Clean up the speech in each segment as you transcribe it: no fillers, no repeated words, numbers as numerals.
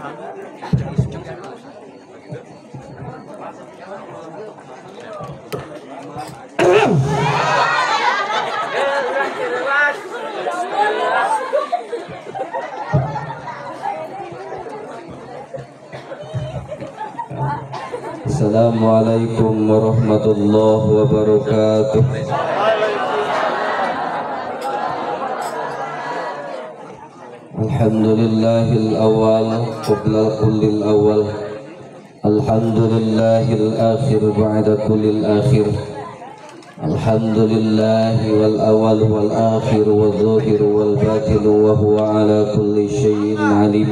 Assalamualaikum warahmatullahi wabarakatuh. Alhamdulillahil awal qabla kullil awal. Alhamdulillahil akhir ba'da kullil akhir. Alhamdulillahi wal awal wal akhir wal zahir wal batin wa huwa ala kulli syai'in alim.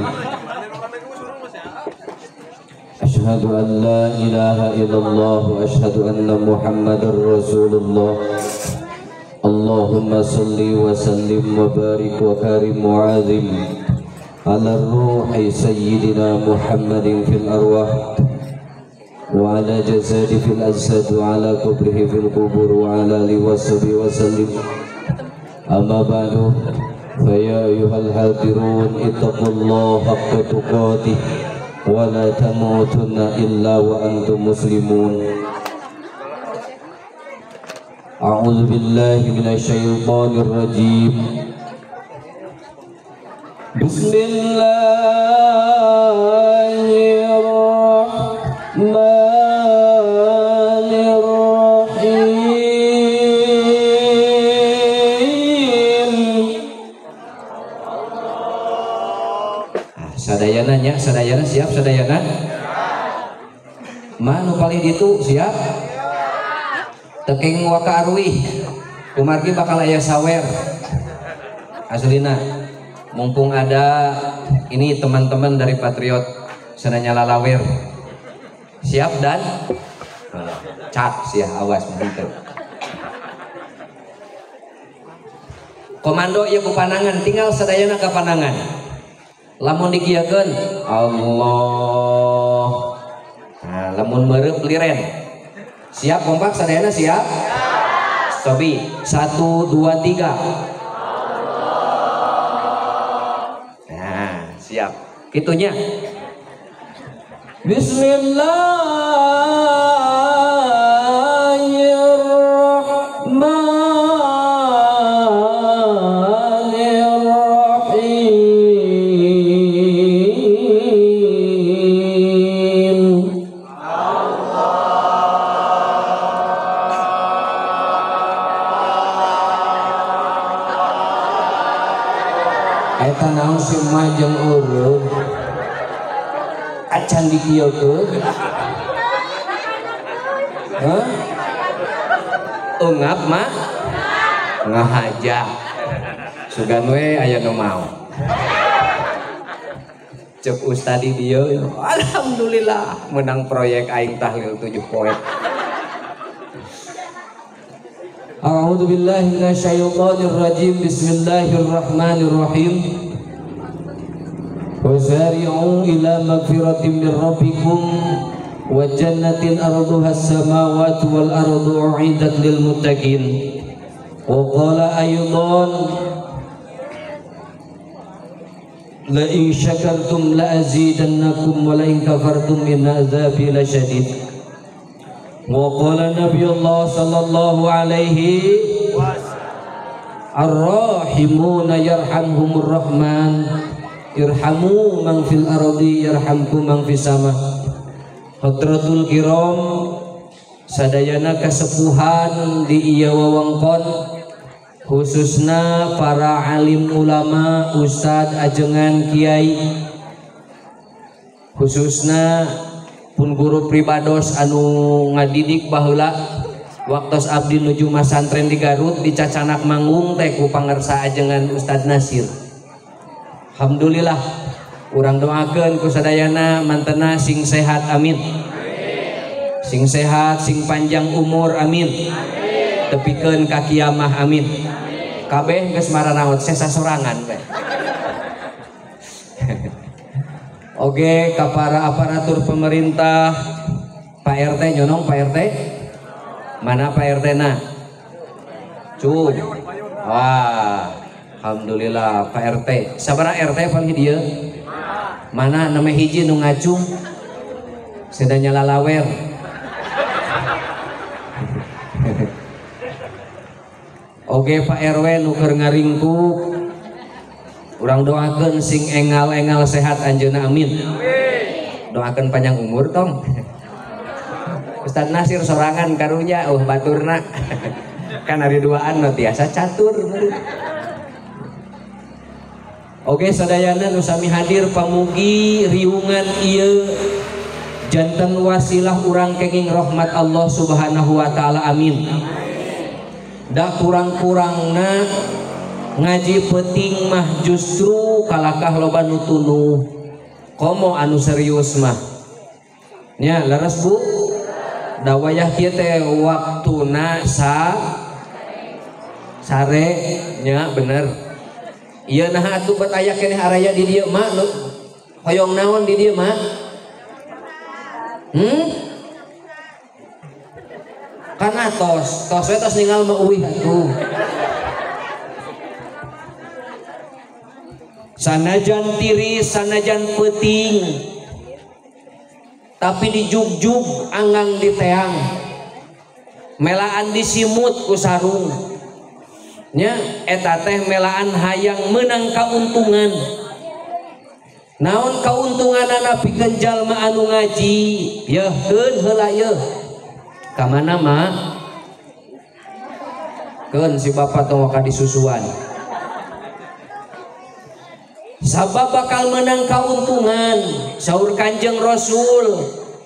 Ashhadu an la ilaha illallah wa ashhadu anna Muhammadar Rasulullah. Allahumma salli wa sallim wa barik wa karim wa azim ala ruhi sayyidina Muhammadin fil arwah wa ala jasadi fil ajsad wa ala kubrihi fil kubur wa ala alihi wa sahbihi wa sallim. Amma ba'du, fa ya ayyuhal hadirun ittaqullaha haqqa tuqatih wa la tamutunna illa wa antum muslimun. A'udzu billahi minasyaitonir rajim. Bismillahirrahmanirrahim. Sadayana nya, sadayana siap sadayana? Manu paling itu siap? Tekeng waka arwih kumargi bakal aya sawer aslina, mumpung ada ini teman-teman dari Patriot senanya lalawer siap dan cak sia awas mantep komando ieu ku panangan tinggal sadayana ka panangan lamun dikieukeun Allah nah lamun meureub liren. Siap kompak sadayana siap? Sobi 1 2 3. Nah, siap. Kitunya. Bismillahirrahmanirrahim. Eta naon si majeng urut acan dikieukeun hah ungap mah ngahaja sugan we aya nu mau cek ustadi dieu alhamdulillah menang proyek aing tahlil 7 poin. A'udzu billahi minasyaitonir rajim. Bismillahirrahmanirrahim. Wasari'u ila magfiratin min rabbikum wa jannatin arduha as-samawati wal ardu u'iddat lil muttaqin. Wa qala aydan la in syakartum la azidannakum wa la in kafartum inna adzabi lasyadid. Wa qala Nabiullah sallallahu alaihi ar-rahimuna yarhamhumur rahman irhamu man fil ardi yarhamkum man fis sama. Hadratul kiram sadayana kasepuhan di ieu wewengkon khususna para alim ulama ustad ajengan kiai khususna pun guru pribados anu ngadidik baheula waktos abdi nuju masantren di Garut di Cacanak manggung teh ku pangersa ajengan Ustad Nasir. Alhamdulillah urang doakeun ku sadayana mantena sing sehat amin. Sing sehat sing panjang umur amin. Tepikeun ka kiamah amin. Kabeh geus maranaot sesa sorangan we. Oke, ka para aparatur pemerintah, Pak RT nyonong Pak RT. Mana Pak RT na? Cuy. Wah, alhamdulillah Pak RT. Sabaraha RT paling dia? Mana nama hiji nu ngacung sedanya lalawer. Oke Pak RW nu keur ngaringkuk urang doakeun sing engal-engal sehat anjeunna amin. Doakeun panjang umur tong. Ustaz Nasir sorangan karunya baturna. Kan ari duaan mah tiasa catur. Oke sadayana nu sami hadir pamugi riungan ieu janten wasilah urang kenging rahmat Allah Subhanahu wa taala amin. Da kurang-kurangna ngaji penting mah justru kalakah loba nu tunuh komo anu serius mah nya leres Bu da wayah kieu teh waktuna sare nya bener ieu nah atuh bet aya keneh araya di dieu mah hoyong naon di dieu mah kan tos we tos ninggal mah uwih atuh sanajan tiris sanajan peuting tapi dijugjug anggang diteang melaan disimut ku sarung nya eta teh melaan hayang menang kauntungan naon kauntunganana pikeun jalma anu ngaji yeuhkeun heula yeuh ka mana mah keun si bapak tong ka disusuan sabab bakal menang kauntungan saur Kanjeng Rasul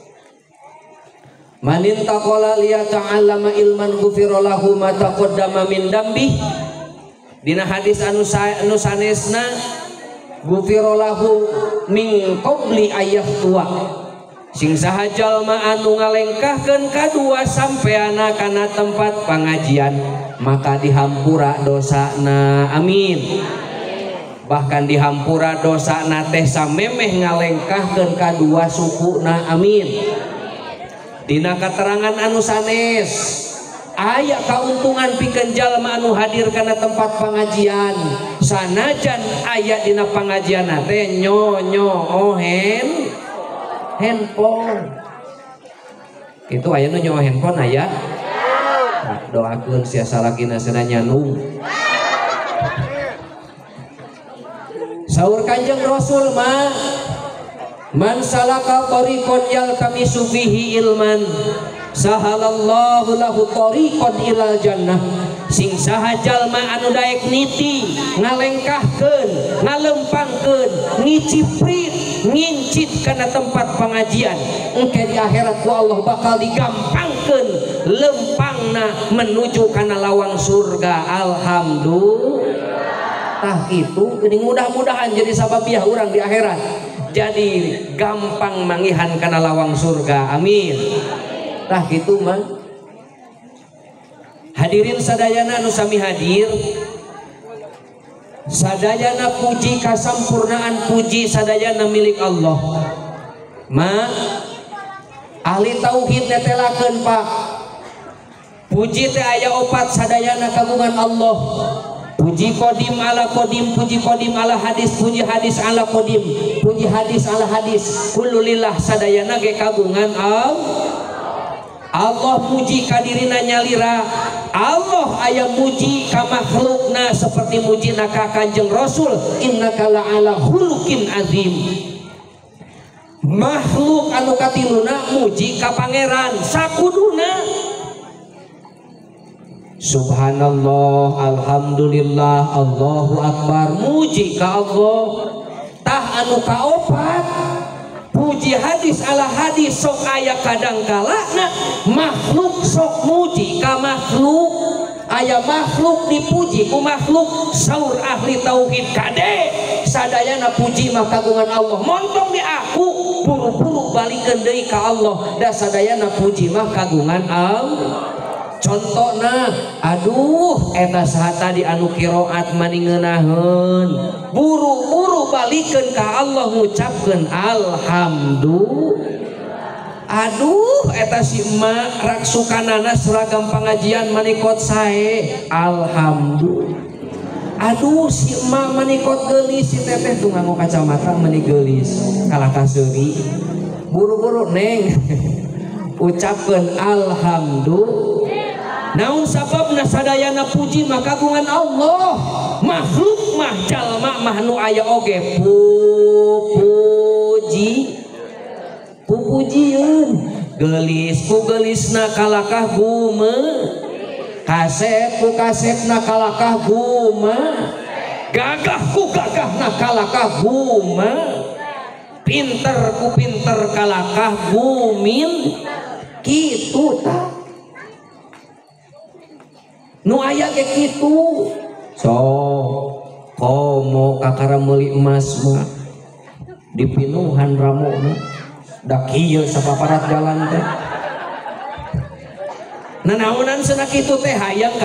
manin taqala liya ta'allama ilman ghufira lahu ma taqaddama min dambi dina hadis anu sanesna ghufira lahu min qabli ayah tua sing saha jalma anu ngalengkahkeun kadua sampeana kana tempat pangajian maka dihampura dosana amin. Bahkan dihampura dosana teh samemeh ngalengkahkeun kadua sukuna amin. Dina keterangan anu sanes aya kauntungan pikeun jalma anu hadir kana tempat pangajian sanajan aya dina pangajianna teh handphone itu aya nu nyawa handphone aya doakeun sia salagina cenah nyanung saur Kanjeng Rasul mah man salaka tariqan yaltamisu fihi ilman sahalallahu lahu tariqan ilal jannah sing saha jalma anu daek niti ngalengkahkeun ngalempangkeun ngiciprit ngincit kana tempat pengajian engke di akhirat ku Allah bakal digampangkeun lempangna menuju kana lawang surga alhamdulillah. Tah kitu geuning mudah-mudahan jadi sababiah urang di akhirat jadi gampang mangihan kana lawang surga amin. Tah kitu mah hadirin sadayana anu sami hadir sadayana puji kasampurnaan puji sadayana milik Allah ma ahli tauhid netelakeun Pak puji teh aya opat sadayana kagungan Allah puji kodim ala kodim puji kodim ala hadis puji hadis ala kodim puji hadis ala hadis kululillah sadayana ge kagungan Allah muji kadirina nyalira Allah aya muji ka makhlukna seperti muji ka Kanjeng Rasul innaka la'ala khuluqin azim makhluk anu katiluna muji ka pangeran sakuduna subhanallah alhamdulillah Allahu akbar muji ka Allah tah anu kaopat puji hadis ala hadis sok aya kadangkala na makhluk sok muji ka makhluk aya makhluk dipuji ku makhluk saur ahli tauhid kade sadayana puji mah kagungan Allah montong di aku buru-buru balikeun deui ka Allah da sadayana puji mah kagungan Allah. Contohna aduh eta saha tadi anu qiraat mani ngeunaheun buru-buru balikeun ka Allah ngucapkeun alhamdulillah aduh eta si emak rak sukanana seragam pengajian mani kot sae alhamdulillah aduh si emak menikot gelis si teteh tuh nganggo kacamata meni gelis kalahkah seuri buru-buru neng ucapkan alhamdulillah naun sababna sadayana puji mah kagungan Allah makhluk mah jalma mah nu aya oge pupujieun gelis ku gelisna kalakah gume kasep ku kasepna kalakah guma gagah ku gagahna kalakah guma pinter ku pinter kalakah gumin kitu ta nu aya ge kitu so komo kakara meuli emas mah dipinuhan ramona da kieu sapaparat jalan teh nanaonan cenah kitu teh hayang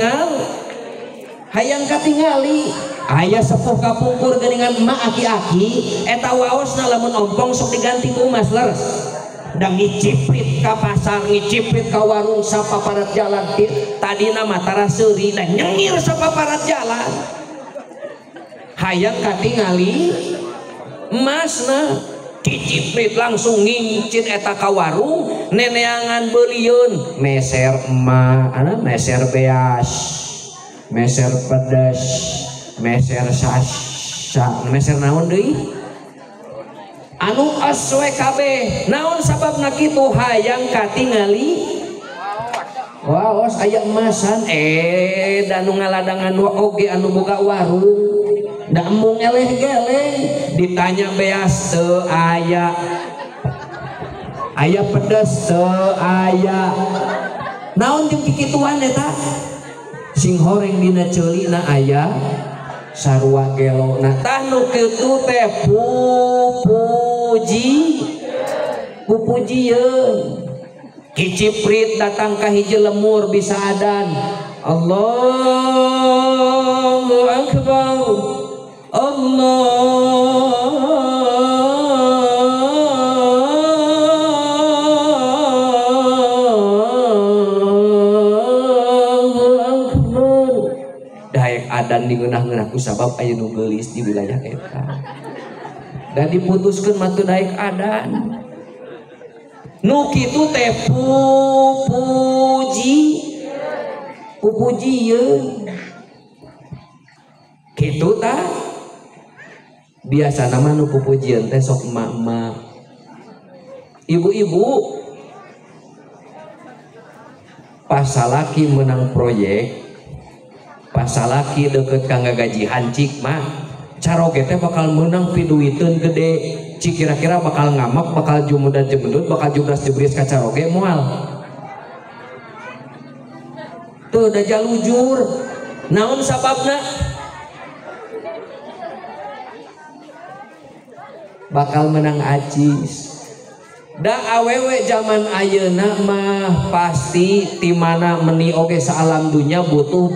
katingali aya sepuh kapungkur geuningan emak aki-aki eta waosna lamun ompong sok diganti ku emas leres da ngiciprit ka pasar ngiciprit ka warung sapaparat jalan tadina mah tara seuri da nyengir sapaparat jalan hayang katingali emasna ciciprit langsung ngincit eta ka warung neneangan beulieun meser emak meser beas meser pedas meser sasa meser naon deui anu aswe kabeh naon sababna kitu hayang katingali waos aya emasan da nu ngaladangan oge anu boga warung da embung eleh-geleh ditanya beas teu aya pedes teu aya naon jeung kikituan eta sing horeng dina ceulina aya sarua gelo nah tah nu kitu teh pupujieun kiciprit datang ka hiji lemur bisa adan Allahu akbar daek adan digeunah-geunah ku sabab aya nu geulis di wilayah eta dan diputuskeun mah teu daek adan nu kitu teh pupujieun kitu tah biasa nama nu pupujieun teh sok emak-emak ibu-ibu pas salaki menang proyek pas salaki deket kangga gaji hancik mah caroge teh bakal menang piduiteun gede cik kira-kira bakal ngamak bakal jumudan jemendut bakal jubras-jubris ka caroge moal tuh da jalujur naon sababna bakal menang acis da awewe zaman ayeuna mah pasti timana meni oge saalam dunya butuh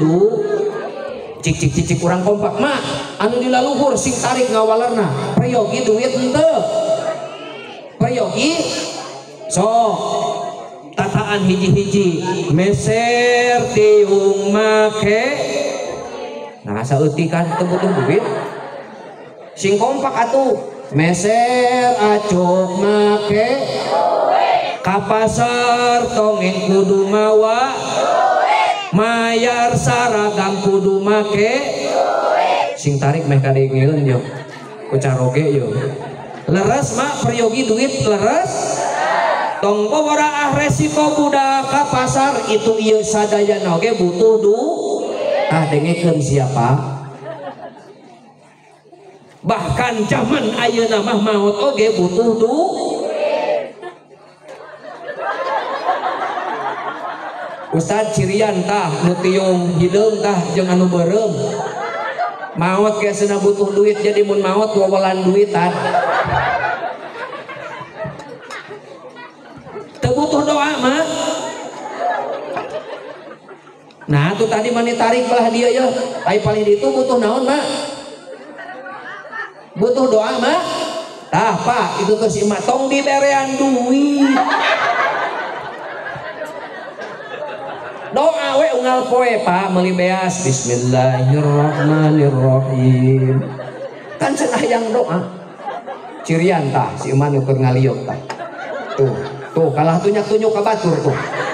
cicik kurang kompak mak anu dilaluhur sing tarik ngawalerna prayogi duit henteu prayogi sok tataan hiji-hiji meser tiung make nah saeutik kan teu butuh duit sing kompak atuh meser acuk make ka pasar tongeng kudu mawa mayar saragam kudu make sing tarik meh kadengeuleun yo ku caroge yo leres mak peryogi duit leres tong bobora resiko budak ka pasar itu ieu sadayana oge butuh duit tah dengekeun siapa bahkan zaman ayeuna mah maot oge butuh duit Ustad cirian tah nu tiung hideung tah jeung anu beureum maot ge cenah butuh duit jadi mun maot wawalan duitan teu butuh doa mah nah tuh tadi mani tarik belah dia ya ai paling ditu butuh naon mah butuh doa mah tah pak itu tuh si emak tong diberean duit doa we unggal poe Pak meuli beas bismillahirrahmanirrahim kan cenah hayang doa cirian tah si eman keur ngaliuk tah tuh kalah tunyak-tunyuk ka batur tuh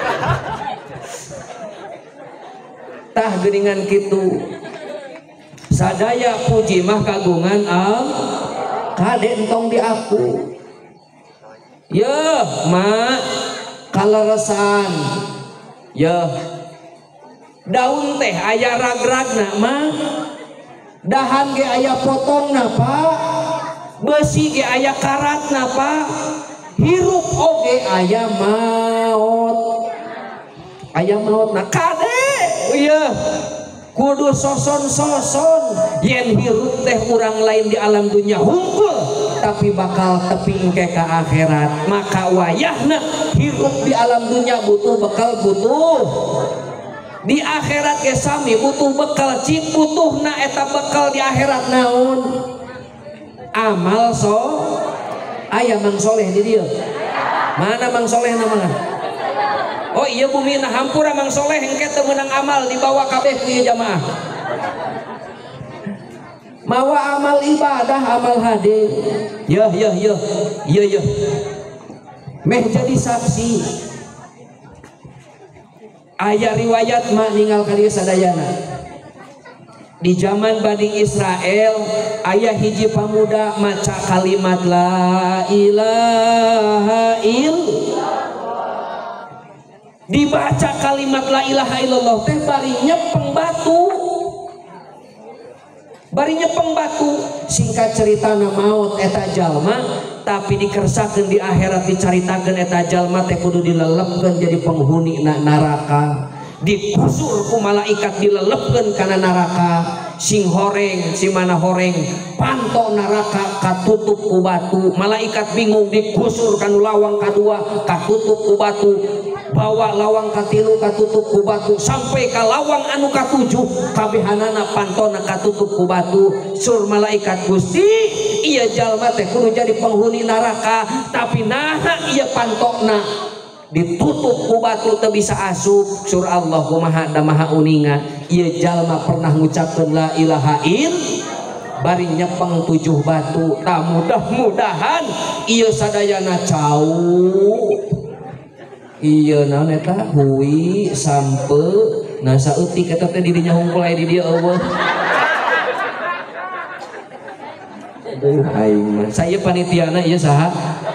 tah geuningan kitu sadaya puji mah kagungan kade entong di aku yeuh mak kaleresan yeuh daun teh aya rag-ragna mah dahan ge aya potongna Pak besi ge aya karatna Pak hirup oge aya maot na kade iya kudu soson yen hirup teh urang lain di alam dunia hungkul tapi bakal tepi engke ka akhirat maka wayahna hirup di alam dunia butuh bekal butuh di akhirat ge sami butuh bekal cik butuhna eta bekal di akhirat naon amal aya Mang Soleh di dieu mana Mang Soleh namanya oh iya bumi nah hampura Mang Soleh engke teu meunang amal dibawa kabeh ku ieu jamaah mawa amal ibadah amal hade yeuh meh jadi saksi aya riwayat mah ninggal ka dieu sadayana di zaman Bani Israel aya hiji pamuda maca kalimat la ilaha illallah dibaca kalimat la ilaha illallah teh bari nyepeng batu singkat cerita maut eta jalma tapi dikersakeun di akhirat dicaritakeun eta jalma teh kudu dilelepkeun jadi penghuni neraka dikusur ku malaikat dilelepkeun kana neraka sing horeng si mana horeng panto neraka katutup ku batu malaikat bingung dikusur kanu lawang kadua katutup ku batu bawa lawang katilu katutup ku batu sampai ka lawang anu katujuh kabehanana pantona katutup ku batu sur malaikat Gusti iya jalma teh kudu jadi penghuni neraka tapi naha iya pantokna ditutup ku batu teu bisa asup sur Allah kumaha da maha uninga ieu jalma pernah ngucapkeun la ilaha illallah bari nyepeng 7 batu tah mudah-mudahan ieu sadayana cau ieu naon eta huwi sampe nah saeutik eta teh dirinya hungkul aya di dieu eueuh aduh aing mah saya panitiana ieu saha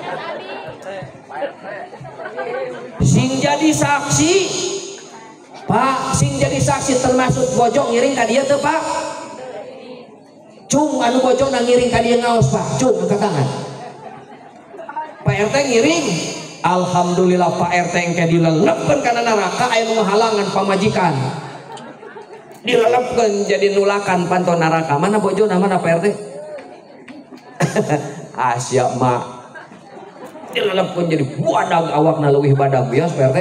sing jadi saksi Pak sing jadi saksi termasuk bojong ngiring ka dieu teu Pak cung anu bojong na ngiring ka dieu ngaos Pak cung angkat tangan Pak RT ngiring alhamdulillah Pak RT engke dilelepkeun kana neraka aya nu ngahalangan pamajikan dilelepkeun jadi nulakan panto neraka mana bojona mana Pak RT Asya mak dilelepkeun jadi buadag awakna leuwih badag bios Pak RT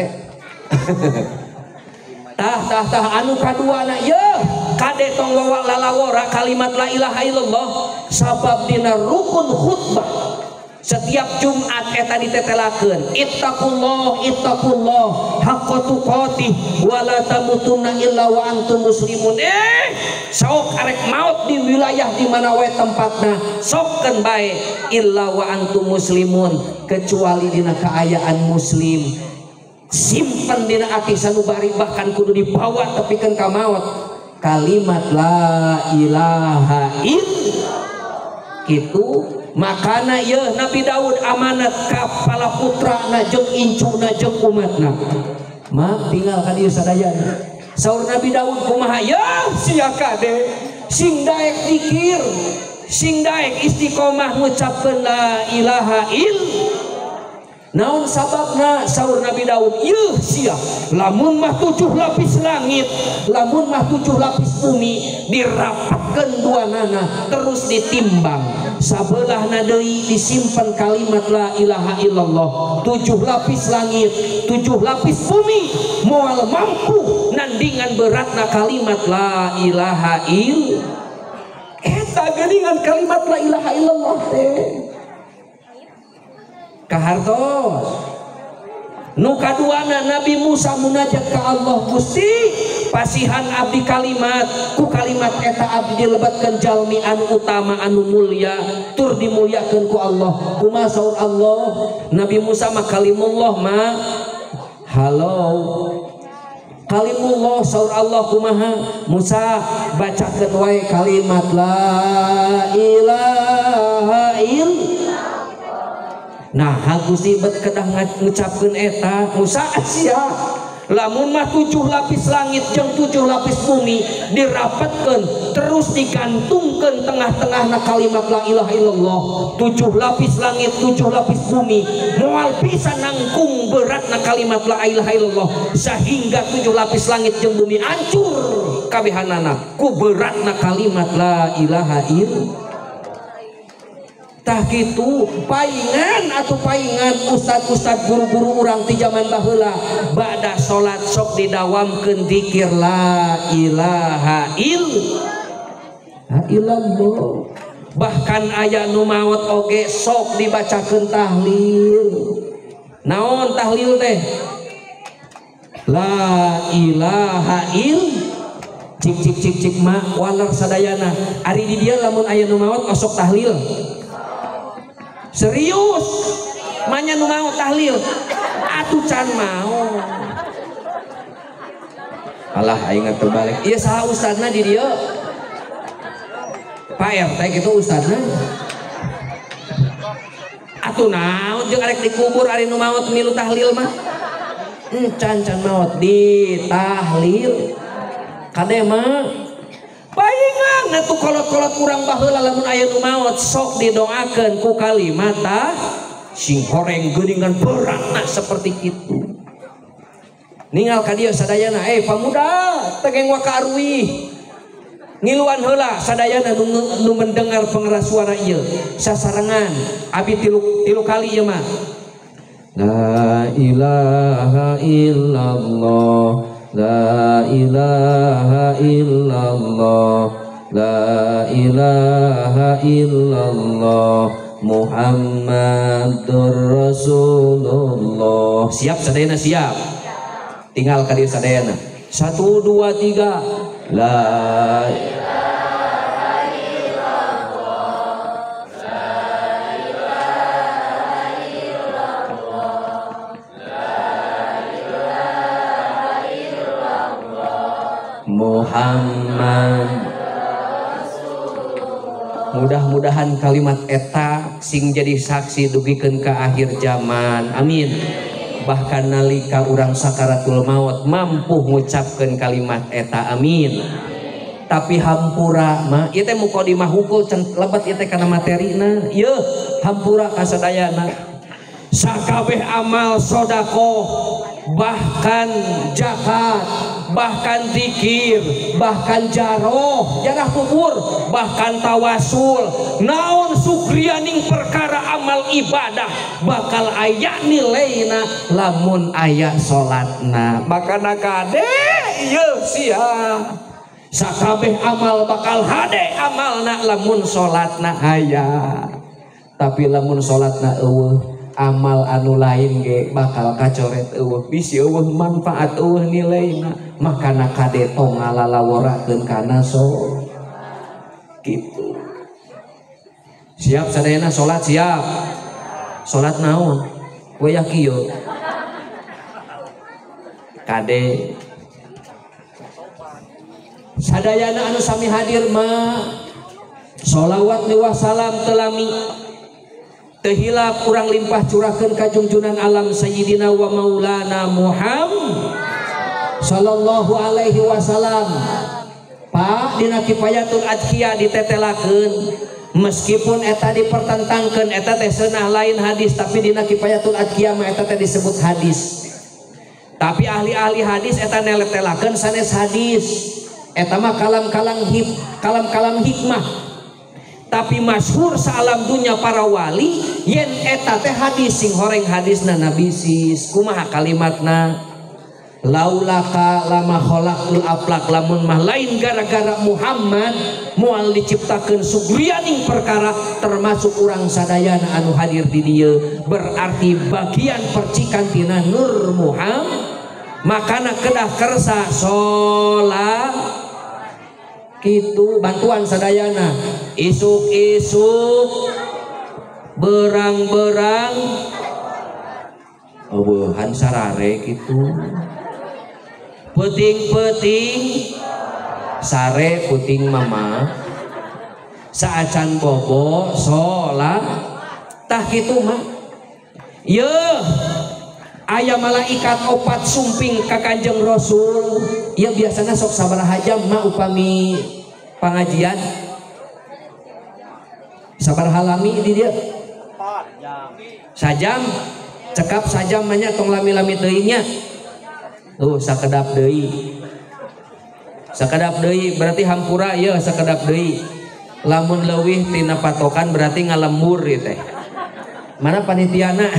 tah anu kaduana yeuh kade tong wawa lalawora kalimat la ilaha illallah sabab dina rukun khutbah setiap Jumat eta ditetelakeun ittaqullah haqqa tuqatih wa la tamutunna illa wa antum muslimun sok arek maut di wilayah di mana we tempatna sokkeun bae illa wa antum muslimun kecuali dina kaayaan muslim simpen dina ati sanubari bahkan kudu dibawa tepikeun ka maut kalimat la ilaha illallah kitu makana yeuh Nabi Daud amanat ka pala putrana jeung incuna jeung umatna mak tinggal ka dieu sadayana saur Nabi Daud kumaha yeuh sia kade sing daek zikir sing daek istiqomah ngucapkeun la ilaha illallah naon sababna saur Nabi Daud yeuh sia lamun mah 7 lapis langit lamun mah 7 lapis bumi dirapatkeun duanana terus ditimbang sabelahna deui disimpen kalimat la ilaha illallah 7 lapis langit 7 lapis bumi moal mampu nandingan beratna kalimat la ilaha illallah eta geuningan kalimat la ilaha illallah teh kahartos Nu kaduana Nabi Musa munajat ka Allah, Gusti pasihan abdi kalimat, ku kalimat eta abdi dilebatkeun jalmi anu utama anu mulya tur dimulyakeun ku Allah. Kumaha saur Allah? Nabi Musa mah kalimullah mah halo kalimullah, saur Allah kumaha? Musa bacakeun wae kalimat la ilaha illallah. Nah Gusti bet kedah ngucapkeun eta Musa sia lamun mah 7 lapis langit jeung 7 lapis bumi dirapatkeun terus digantungkeun tengah-tengahna kalimat la ilaha illallah. 7 lapis langit 7 lapis bumi moal bisa nangkung beratna kalimat la ilaha illallah sehingga 7 lapis langit jeung bumi hancur kabehanana ku beratna kalimat la ilaha illallah. Tah kitu paingan atau paingan ustad-ustad guru-guru urang ti zaman baheula ba'da salat sok didawamkeun zikir la ilaha illallah. Bahkan aya nu maot oge sok dibacakeun tahlil. Naon tahlil teh? La ilaha illallah. Cik mak walar sadayana ari di dieu lamun aya nu maot osok tahlil. Serius manya nu mau tahlil atuh can mau alah aing terbalik ieu saha ustadna di dieu Pak RT gitu ustadna atuh naon jeung arek dikubur ari nu maot milu tahlil mah can maot di tahlil kade mah paingan atuh kolot-kolot urang baheula lamun aya nu maot sok didoakeun ku kalimat sing horeng geuningan beratna seperti itu. Ningal ka dieu sadayana pamuda tegeng wa ka arwih ngiluan heula sadayana nu mendengar pengeras suara ieu sasarengan abi tilu kali ieu mah la ilaha illallah la ilaha illallah la ilaha illallah Muhammadur Rasulullah. Siap sadayana siap tinggal ka dieu sadayana 1 2 3 la Muhammad. Mudah-mudahan kalimat eta sing jadi saksi dugikeun ka akhir zaman. Amin. Bahkan nalika urang sakaratul maut mampu ngucapkeun kalimat eta. Amin. Tapi hampura mah ieu teh muqaddimah hukul lebat ieu teh kana materina. Ieu hampura ka sadayana. Sakabeh amal sedekah bahkan zakat bahkan zikir bahkan jarah kubur bahkan tawasul naon sukrianing perkara amal ibadah bakal aya nilaina lamun aya salatna makana kade ieu sia sakabeh amal bakal hade amalna lamun salatna aya tapi lamun salatna eueuh amal anu lain ge bakal kacoret eueuh bisi eueuh manfaat eueuh nilaina makana kade tong ngalalaworakeun kana kitu. Siap sadayana salat siap. Salat naon? We yakieu. Kade sadayana anu sami hadir mah sholawat wa salam telami tehilap kurang limpah curahkeun ka junjunan alam sayyidina wa maulana Muhammad sallallahu alaihi wasallam. Pak dina kifayatul adhiyah ditetelakeun meskipun eta dipertentangkeun eta teh seunah lain hadis tapi dina kifayatul adhiyah mah eta teh disebut hadis. Tapi ahli-ahli hadis eta neletelakeun sanes hadis. Eta mah kalam-kalam hikmah. Tapi masyhur saalam dunya para wali yen eta teh hadis sing horeng hadisna nabi sis kumaha kalimatna laulaka lama khalaqul aflak, lamun mah lain gara-gara Muhammad moal diciptakeun sugrianing perkara termasuk urang sadayana anu hadir di dieu, berarti bagian percikan tina Nur Muhammad. Makana kedah kersa sholat kitu bantuan sadayana isuk-isuk berang-berang eueuhan sarare kitu puting-puting sare puting mama saacan bobo sholat tah kitu mah yeuh aya malaikat opat sumping ka Kanjeng Rasul. Ya biasanya sok sabaraha jam mah upami pangajian sabaraha lami di dia sajam cekap sajam manya tong lami-lami teuing nya sakedap deui berarti hampura ya sakedap deui lamun leuwih tina patokan berarti ngalembur teh mana panitiana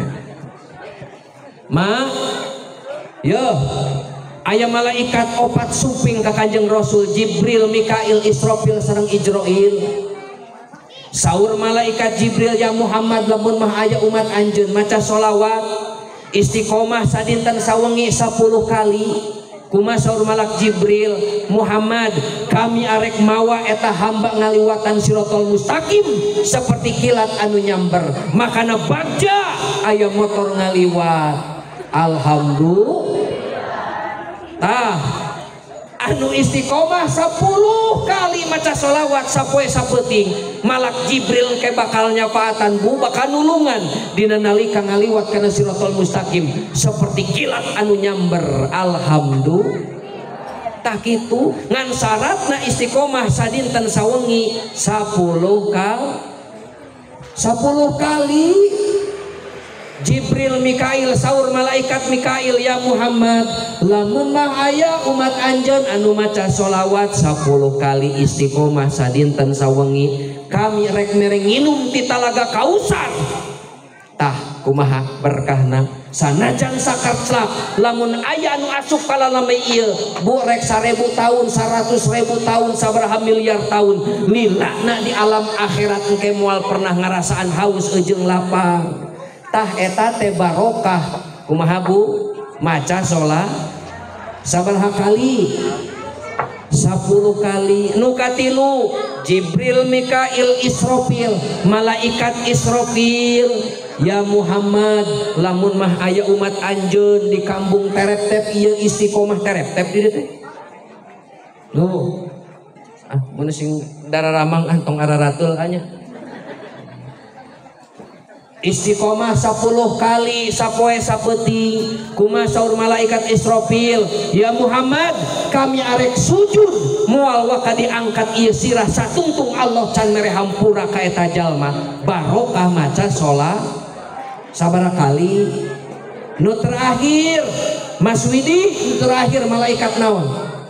ma yo aya malaikat opat suping ka Kanjeng Rasul Jibril, Mikail, Israfil sareng Ijroil. Saur malaikat Jibril ya Muhammad lamun mah aya umat anjeun maca sholawat istiqomah sadinten sawengi 10 kali. Kumaha saur malak Jibril, Muhammad kami arek mawa eta hamba ngaliwatan sirotol mustaqim seperti kilat anu nyamber, makana bagja aya motor ngaliwat. Alhamdulillah anu istiqomah 10 kali maca sholawat sapoe sapeuting malak Jibril ke bakal nyafaatan bu bakal nulungan dina nalika ngaliwat kana siratal mustaqim seperti kilat anu nyamber. Alhamdulillah tah kitu ngan syaratna istiqomah sadinten sawengi 10 kali. Jibril, Mikail, saur malaikat Mikail ya Muhammad lamun mah aya umat anjeun anu maca sholawat 10 kali istiqomah sadinten sawengi kami rek mere nginum ti talaga Kausar. Tah kumaha berkahna sanajan sakarslap lamun aya anu asup ka lalame ieu bu rek 1000 tahun 100.000 tahun sabaraha miliar tahun lilana di alam akhirat engke moal pernah ngarasaan haus jeung lapar. Tah eta teh barokah. Kumaha bu maca sholat sabaraha kali 10 kali. Nu katilu Jibril, Mikail, Israfil, malaikat Israfil ya Muhammad lamun mah aya umat anjeun di kampung terep-tep ieu istiqomah terep-tep di dieu teh mun sing dararamang tong araratul anya istiqomah 10 kali sapoe sapeuting. Kumaha saur malaikat Israfil ya Muhammad kami arek sujud moal waka diangkat ieu sirah satungtung Allah can mere hampura ka eta jalma. Barokah maca sholat sabaraha kali. Nu terakhir Mas Widi, nu terakhir malaikat naon?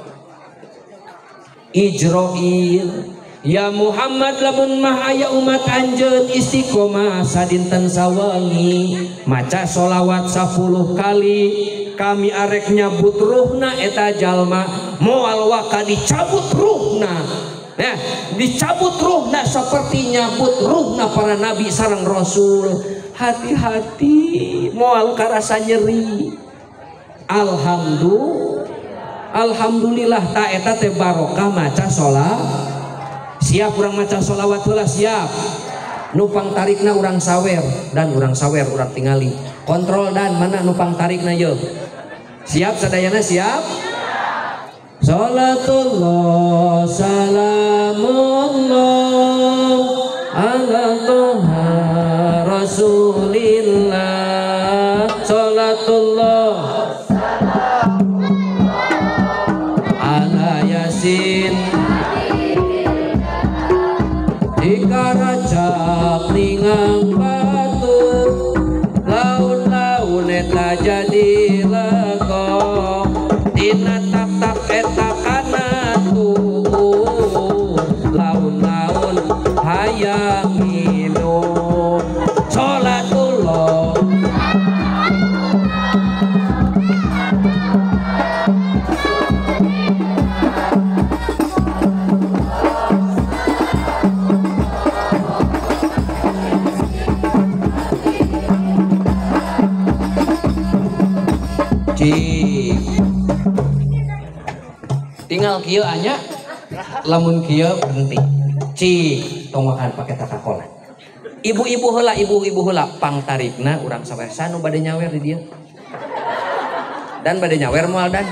Ijroil ya Muhammad lamun mah aya umat anjeun istiqomah sadinten sawengi maca sholawat 10 kali kami arek nyabut ruhna eta jalma moal waka dicabut ruhna. Nah dicabut ruhna seperti nyabut ruhna para nabi sareng rasul. Hati-hati moal karasa nyeri. Alhamdulillah ta eta teh barokah maca sholat. Siap urang maca sholawat heula siap. Nupang tarikna urang sawer dan urang sawer urang tingali. Kontrol dan mana nupang tarikna yeuh. Siap sadayana siap? Salatullah salamullah ala toha rasulillah. Salatullah ala yasin dikaracak ningang batu laun-laun eta jadi lego tina tak-tak eta kana tuh laun-laun hayang minum. Sholatullah Cik. Tinggal kieu anya. Lamun kieu berhenti. Cik, tong makan pakai Coca-Cola. Ibu-ibu heula pang tarikna urang sawersa nu bade nyawer di dieu. Dan bade nyawer moal dan.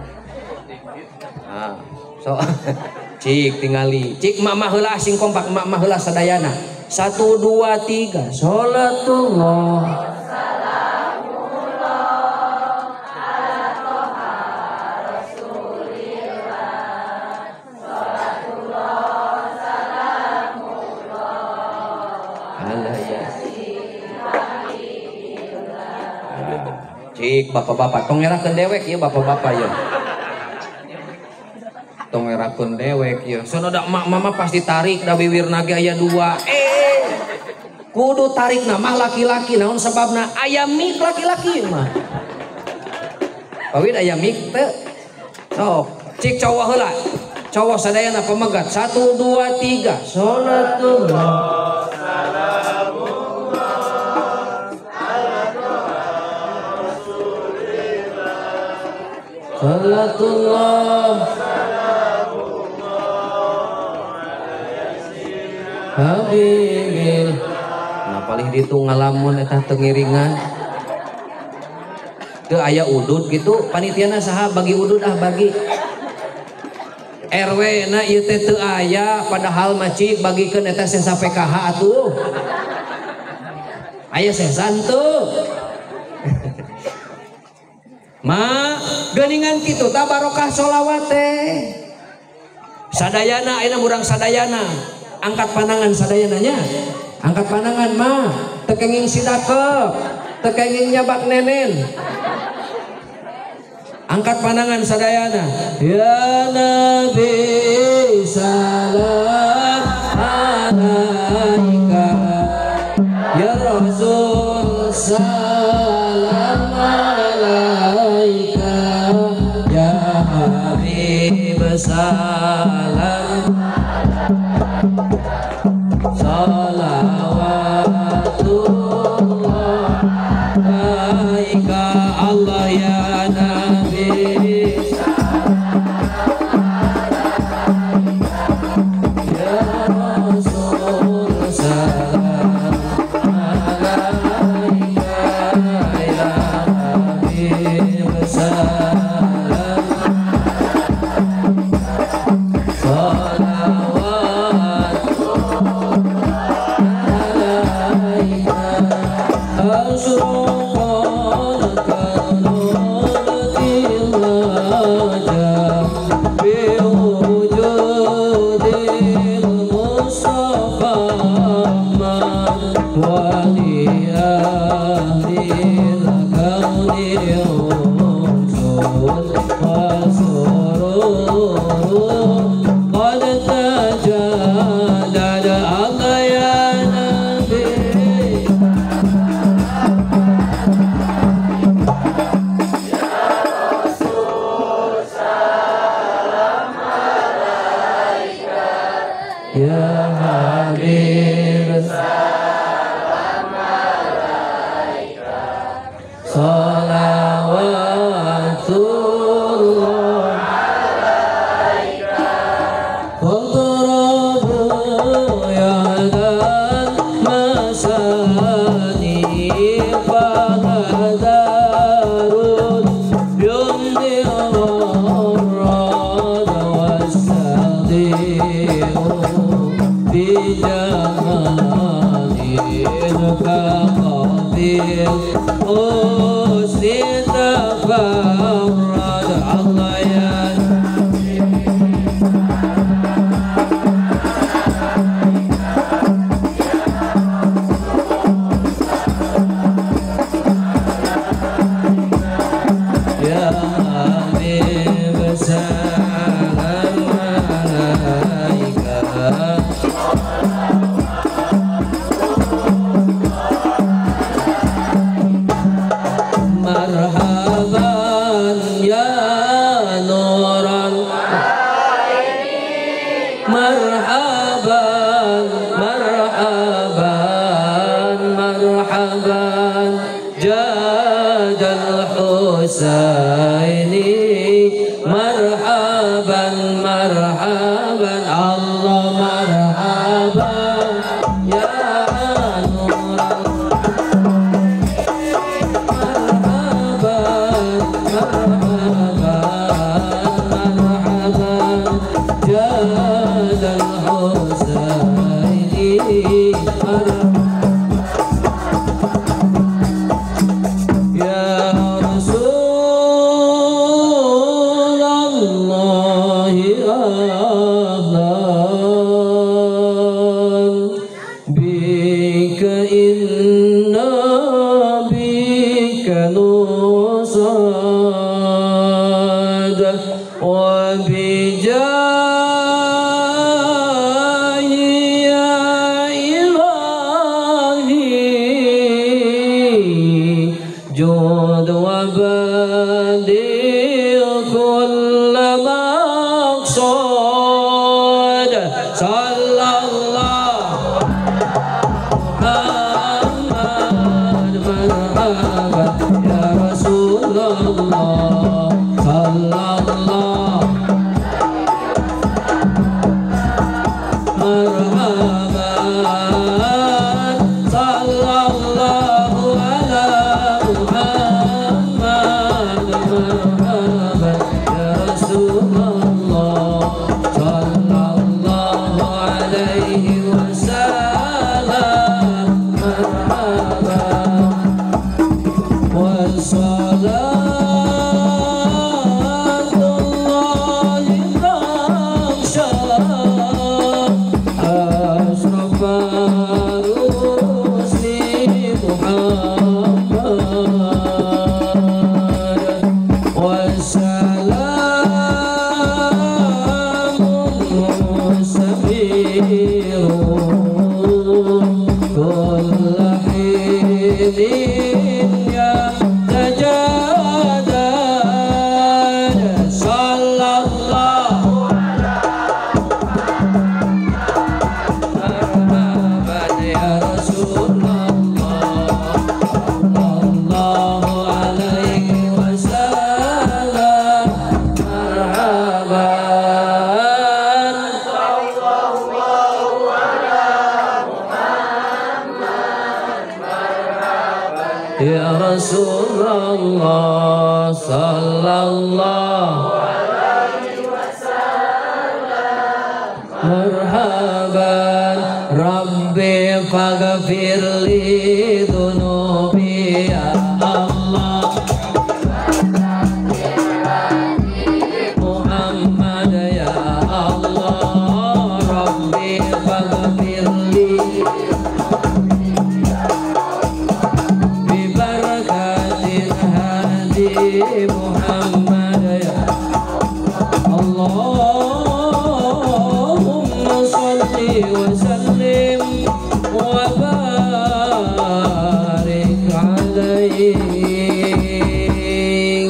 Ah, so cik tingali. Cik mama heula sing kompak, mama heula sadayana. 1 2 3 salatullah. Cik bapak-bapak tong ngerakeun dewek ya bapak-bapak ya. Tong ngerakeun dewek ya. Sono da mama pasti tarik da bibirna ge aya 2. Kudu tarik mah laki-laki naon sebabna aya mik laki-laki mah. Pawid aya mik teu. Sok cik cowok heula. Cowok sadayana pemegat 1 2 3 salatullah. Salatullah Habibil. Nah paling ditu ngalamun eta teu ngiringan. Teu aya udud gitu, panitiana saha bagi udud bagi. RW na ieu teh teu aya padahal macik bagikeun eta sesa PKH atuh. Aya sesan tuh. Ma geuningan kitu tah barokah sholawat teh. Sadayana ayeuna urang sadayana angkat panangan sadayananya. Angkat panangan mah teu kenging sidakep, teu kenging nyabak nenen. Angkat panangan sadayana. Ya Nabi salam alaika. Ya Rasul salam alaika. Ya Habib salam salawatullah alaika. Allah ya Nabi ya Rasul salam alaika. Ya Habib salam salawat alaika. Ya Habib salam alaika. Salawatullah alaika. Qantarabu yadan masani faqadarun yumni al-rad was-sadiqun بجمالك قدير حسن تفرد الله يا يا حبيب سلام عليك. Marhaban ya nuran, marhaban marhaban marhaban jadal Husaini marhaban marhaban Allah marhaban ya Nur marhaban marhaban jadal Husaini marhaban Ya Rasulullah sallallahu alaihi wasallam marhaban Rabbi faghfir li dhunubi ya Allah Muhammad ya Allah Rabbi faghfir li Muhammad ya Allahumma salli wa sallim wa barik alaihi.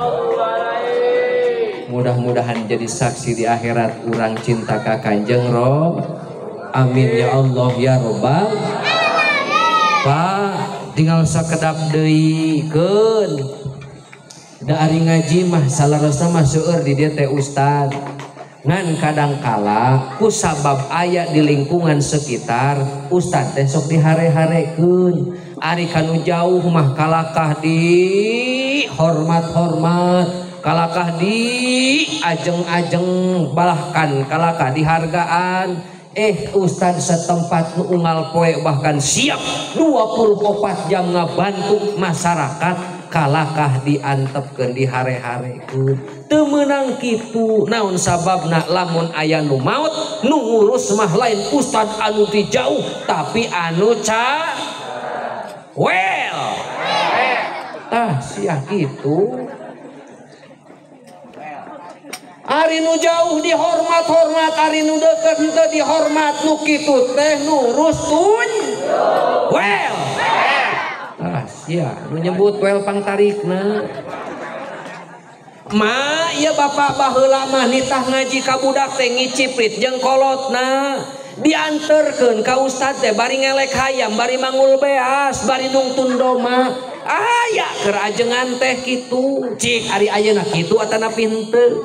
Mudah-mudahan jadi saksi di akhirat urang cinta ka Kanjeng Rob. Amin ya Allah ya Rabbal. Pak tinggal sakedap deuykeun. Da ari ngaji mah salarosna mah seueur di dieu teh ustad. Ngan kadangkala ku sabab aya di lingkungan sekitar ustad teh sok dihare-harekeun. Ari kanu jauh mah kalakah di hormat-hormat, kalakah di ajeng-ajeng balahkan, kalakah dihargaan. Ustad setempat nu unggal poe bahkan siap 24 jam ngabantu masyarakat kalakah diantepkeun dihare-harekeun teu meunang kitu. Naon sababna? Lamun aya nu maot nu ngurus mah lain ustad anu ti jauh tapi anu tah sia kitu. Ari nu jauh dihormat-hormat, ari nu deukeut henteu dihormat, nu kitu teh nurus tuny well. Sia nu nyebut well pangtarikna. Ma ieu bapak baheula mah nitah ngaji ka budak teh ngiciprit jeung kolotna dianterkeun ka ustad teh bari ngelek hayam, bari mangul beas, bari nungtun doma. aya kerajengan teh kitu cik ari ayeuna kitu atana pinte.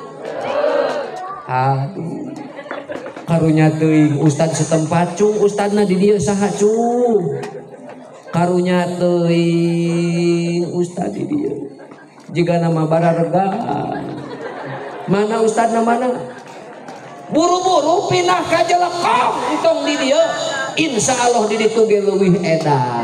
Aduh karunya teuing ustad setempat cung ustadna di dieu saha cung karunya teuing ustad di dieu jiga nama bararega mana ustadna mana buru-buru pindah ka Jelekong entong di dieu insyaallah di ditu ge leuwih edan.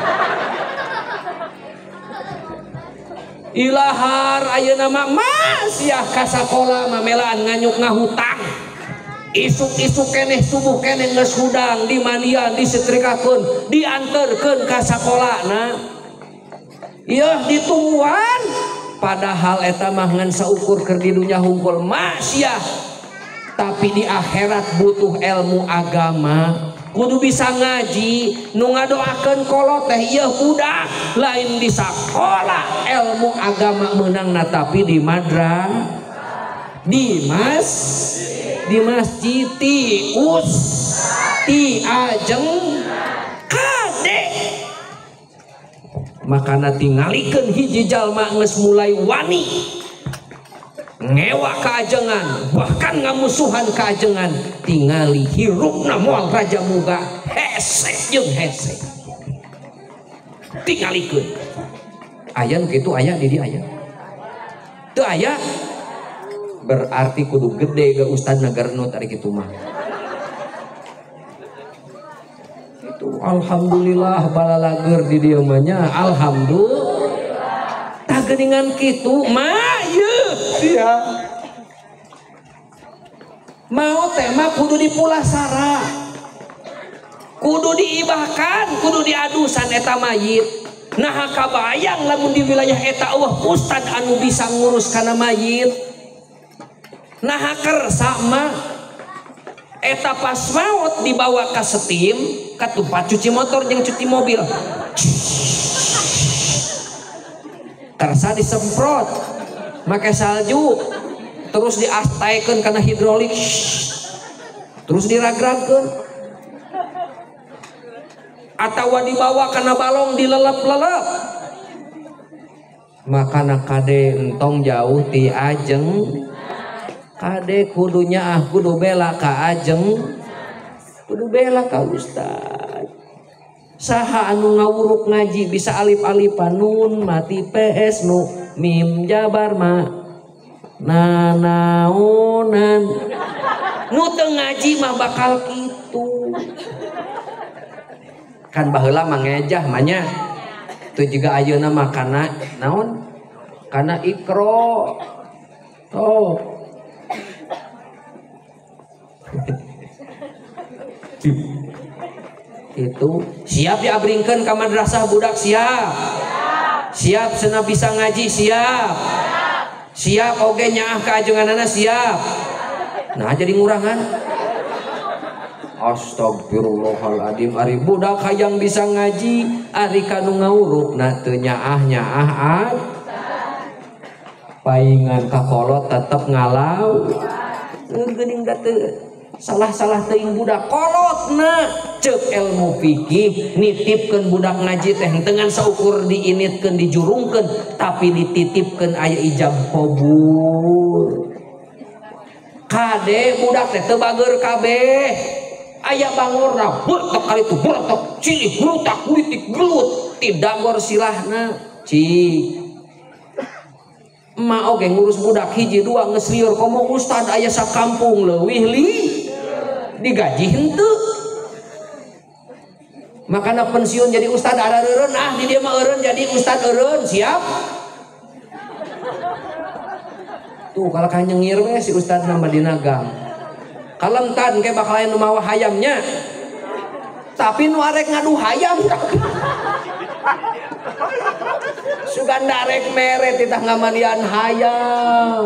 Ilahar ayeuna mah masih ka sakola mamelaan nganyuk ngahutang isuk-isuk keneh subuh keneh geus hudang dimandian disetrikakeun dianterkeun ka sakolana ieu ditungguan padahal eta mah ngan saukur keur di dunya hungkul masyah tapi di akhirat butuh ilmu agama kudu bisa ngaji nu ngadoakeun kolot teh ieu budak lain di sakola ilmu agama meunangna tapi di madrasah di masjid ti ti ajeng kade makana tingalikeun hiji jalma geus mulai wani ngewa kaajengan bahkan ngamusuhan kaajengan tingali hirupna moal raja muga hese jeung hese tingalikeun aya nu kitu aya di dieu aya teu aya berarti kudu gede ke ustad nagarno tadi gitu mah itu alhamdulillah balalager di dieu mah nya alhamdulillah tah geuningan kitu mah yeuh sia mau teh mah kudu dipulasara kudu diibahkan kudu diadusan eta mayit nah kabayang lamun di wilayah eta eueuh ustad anu bisa ngurus kana mayit nah kersa mah eta pas maot dibawa ka setim ka tempat cuci motor jeung cuci mobil kersa disemprot make salju terus diastaikeun kana hidrolik terus diragragkeun atawa dibawa kana balong dilelep-lelep makana kade entong jauh ti ajeng kade kudunya kudu bela ka ajeng kudu bela ka ustad saha anu ngawuruk ngaji bisa alif-alifan nun mati PS nu mim jabar ma nanaunan nu teu ngaji mah bakal kitu kan baheula mah ngejah mah nya teu juga ayeuna mah kana naon kana ikro oh itu siap diabringkeun ka madrasah budak siap cenah bisa ngaji siap oge nyaah ka ajenganana siap nah jadi ngurangan astagfirullahaladzim ari budak hayang bisa ngaji ari kanu ngawuruk na teu nyaah paingan ka kolot tetep ngalau geuning da teu salah teuing budak kolotna ceuk ilmu fikih nitipkeun budak ngaji teh dengan saukur diinitkeun dijurungkeun tapi dititipkeun aya ijab qabul kade budak teh teu bager kabeh aya bangorna betok kali itu betok cilih hulutak kulitik gelut ti dagor silahna cik emak oge ngurus budak hiji dua geus lieur komo ustad aya sakampung leuwih li digaji henteu makana pensiun jadi ustad ada eureun di dia mah eureun jadi ustad eureun siap tuh kalau kan nyengir we si ustad nama dinagang kalemtan ke bakal aya nu mawa hayamnya tapi nu arek ngadu hayam sugan darek meret titah ngamandian hayam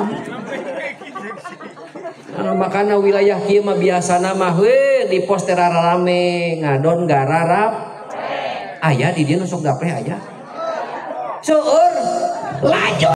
makana wilayah kieu mah biasana mah we di poster rame ngadon gararap aya di dieu nu sok dapeh aya seueur lanjut